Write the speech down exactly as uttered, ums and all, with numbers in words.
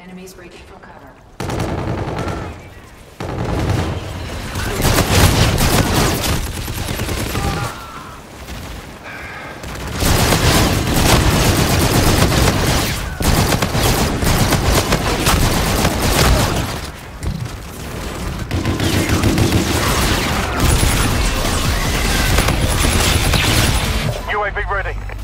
Enemies breaking for cover. U A V ready.